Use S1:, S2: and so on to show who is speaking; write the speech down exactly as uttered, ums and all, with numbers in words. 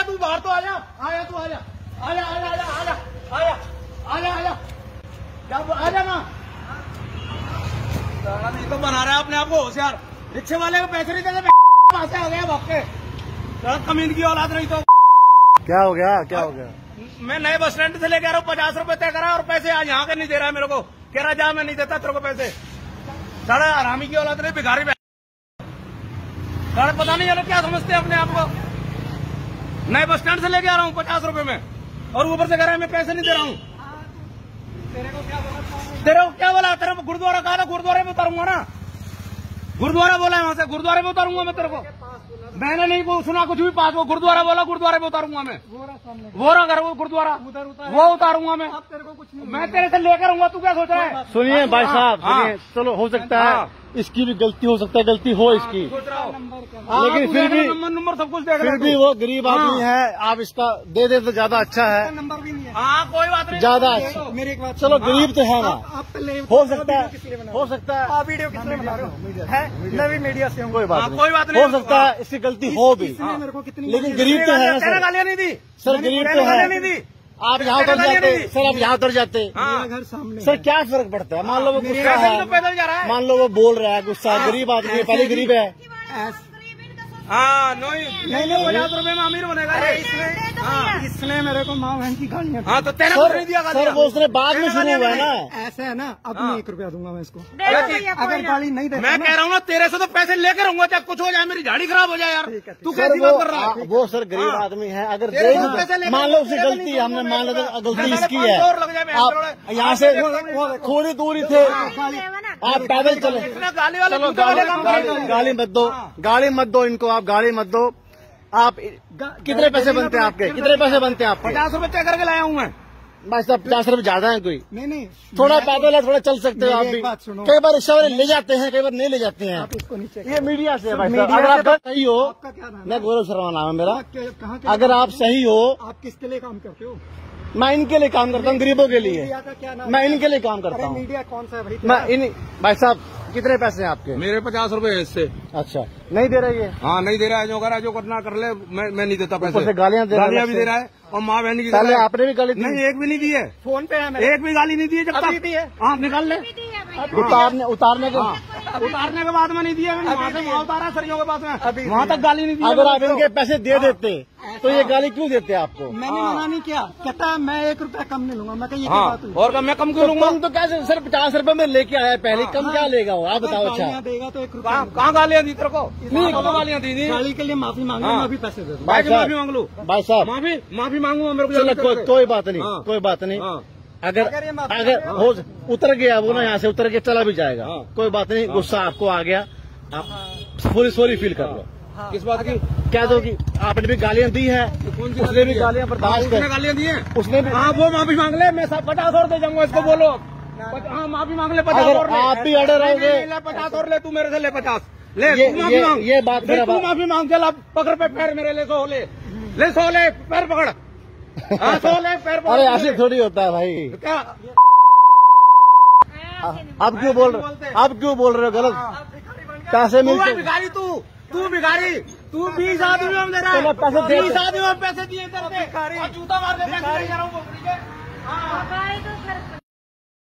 S1: तू बाहर तो आजा, आया तू आजा, आजा आजा आजा आजा आजा आजा आजा जब आजा ना। नहीं तो बना रहा है अपने आप को होशियार। रिक्शे वाले को पैसे नहीं देते, वहां से आ गया भक्के कमीन की औलाद। नहीं तो
S2: क्या हो गया, क्या हो गया?
S1: मैं नए बस स्टैंड से लेके आ रहा हूँ, पचास रुपए तय करा और पैसे आज यहाँ के नहीं दे रहा है मेरे को। कह रहा जा मैं नहीं देता तेरे को पैसे। साढ़े हरामी की औलाद नहीं, भिखारी साढ़े पता नहीं है लोग क्या समझते हैं अपने आप को। नए बस स्टैंड से लेके आ रहा हूँ पचास रुपए में और ऊपर से कह रहा है मैं पैसे नहीं दे रहा हूँ। तेरे को क्या बोला? तेरे को क्या बोला? तेरे को गुरुद्वारा कहा था, गुरुद्वारे में उतारूंगा ना। गुरुद्वारा बोला है वहां से, गुरुद्वारे में उतारूंगा मैं तेरे को। मैंने नहीं सुना कुछ भी पास, वो गुरुद्वारा बोला, गुरुद्वारे में उतारूंगा मैं। वो रहा घर वो गुरुद्वारा, वो उतारूंगा मैं। तेरे को कुछ नहीं, मैं तेरे से लेकर आऊंगा। तू क्या सोच रहा है?
S2: सुनिए भाई साहब, सुनिए, चलो हो सकता है इसकी भी गलती हो सकता है, गलती हो इसकी, लेकिन फिर भी
S1: नंबर नंबर सब कुछ देख
S2: फिर भी वो गरीब आदमी है, आप इसका दे दे तो ज्यादा अच्छा है।
S1: नंबर भी नहीं है। हाँ कोई बात नहीं,
S2: ज्यादा अच्छा।
S1: मेरी एक बात,
S2: चलो गरीब तो है ना, हो सकता है, हो सकता है
S1: आप वीडियो किस लिए बना रहे हो? मैं भी मीडिया से हूँ।
S2: कोई बात
S1: कोई बात नहीं,
S2: हो सकता है इसकी गलती हो भी,
S1: मेरे को कितनी,
S2: लेकिन गरीब तो है ना सर।
S1: गालियाँ नहीं दी
S2: सर, गरीब तो है।
S1: नहीं दी।
S2: आप यहाँ उतर जाते सर, आप यहाँ उतर जाते
S1: घर सामने
S2: सर, क्या फर्क पड़ता है? मान लो वो गुस्सा है,
S1: पैदल जा रहा है,
S2: मान लो वो बोल रहा है गुस्सा, गरीब आदमी है, पहले गरीब है।
S1: हाँ नहीं नहीं, पचास रुपए में अमीर बनेगा। इसने हाँ, इसने मेरे को माँ बहन की गालियाँ। हाँ तो तेरे को नहीं दिया
S2: सर, वो उसने बाद में शुरू हुआ है ना।
S1: ऐसा है ना, अब मैं एक रुपया दूंगा मैं इसको अगर गाली नहीं दे। मैं कह रहा हूँ ना, तेरे से तो पैसे लेकर आऊंगा, चाहे कुछ हो जाए, मेरी गाड़ी खराब हो जाए यार। तू कैसी बात कर रहा है?
S2: वो सर गरीब आदमी है, अगर मान लो उसकी गलती, हमने मान लो गलती इसकी है, आप यहाँ से थोड़ी दूरी थे, आप पैदल चले,
S1: गाली वाले
S2: चलो गाली मत दो, गाड़ी मत दो इनको, आप गाड़ी मत दो। आप कितने पैसे बनते हैं आपके? कितने पैसे बनते हैं आपके?
S1: पचास रुपए तय करके लाया हूँ मैं।
S2: भाई साहब पचास रुपए ज्यादा है कोई?
S1: नहीं नहीं,
S2: थोड़ा पैदल है, थोड़ा चल सकते हो आप भी। कई बार रिक्शा वाले ले जाते हैं, कई बार नहीं ले जाते हैं। ये मीडिया से है भाई साहब। अगर आप सही हो, मैं गौरव शर्मा नाम है मेरा, अगर आप सही हो,
S1: आप किसके लिए काम करते हो?
S2: मैं इनके लिए काम करता हूँ, गरीबों के लिए। मैं इनके लिए काम करता हूँ।
S1: मीडिया कौन सा है भाई?
S2: मैं इन भाई साहब कितने पैसे हैं आपके?
S1: मेरे पचास रुपए है इससे।
S2: अच्छा, नहीं दे रही है?
S1: हाँ नहीं दे रहा है, जो करा जो करना कर ले, मैं मैं नहीं देता पैसे।
S2: गालियाँ दे
S1: गालियाँ भी दे रहा है और माँ बहन की।
S2: पहले आपने भी गाली दी?
S1: नहीं, एक भी नहीं दी है। फोन पे है, एक भी गाली नहीं दी है। जब तक भी है, हाँ निकाल ले।
S2: उतारने उतारने के
S1: उतारने के बाद में नहीं दिया मैंने, वहाँ से वहाँ उतारा सरियों के पास में, वहाँ तक गाली नहीं दी।
S2: अगर आप इनके पैसे दे देते तो ये गाली क्यों देते आपको?
S1: मैंने मना नहीं किया, कहता है मैं एक रुपया कम नहीं लूंगा। मैं कही और मैं कम क्यों लूंगा?
S2: कम तो कैसे सर, पचास रुपए में लेके आया पहले, कम क्या लेगा वो? आप बताओ। अच्छा
S1: देगा तो एक रुपया। कहाँ गालियाँ दी तेरे को? नहीं गालियाँ दी थी। गाली के लिए माफी मांगू, मैं भी पैसे दे दूँ। माफी मांग लूँ भाई साहब, माफी माफी मांगू मेरे को।
S2: कोई बात नहीं, कोई बात नहीं। अगर अगर हो उतर गया वो ना, यहाँ से उतर के चला भी जाएगा, कोई बात नहीं। गुस्सा आपको आ गया, आप पूरी सॉरी फील कर लो।
S1: किस बात की?
S2: क्या दो कि आपने भी गालियाँ दी है, उसने भी गालियाँ बर्दाश्त कर,
S1: गालियाँ दी है
S2: उसने भी।
S1: हाँ वो माफी मांग ले, मैं सब पचास और दे जाऊंगा इसको। बोलो हाँ माफी मांग ले, पचास और ले।
S2: आप भी अड़े रहोगे,
S1: पचास और ले, तू मेरे से ले पचास ले।
S2: ये माफी मांग, ये बात
S1: तू माफी मांग, चल अब पकड़ पे पैर मेरे, ले सो ले, ले सो ले, पैर पकड़। हाँ सो ले, पैर पकड़।
S2: अरे ऐसे थोड़ी होता है भाई।
S1: क्या
S2: आप क्यों बोल रहे आप क्यों बोल रहे हो गलत? पैसे मिलते,
S1: भिखारी तू, तू भिखारी, तू बीस आदमी में दे रहा है,
S2: पैसे दे,
S1: बीस आदमी में पैसे दिए, जूता मार दे।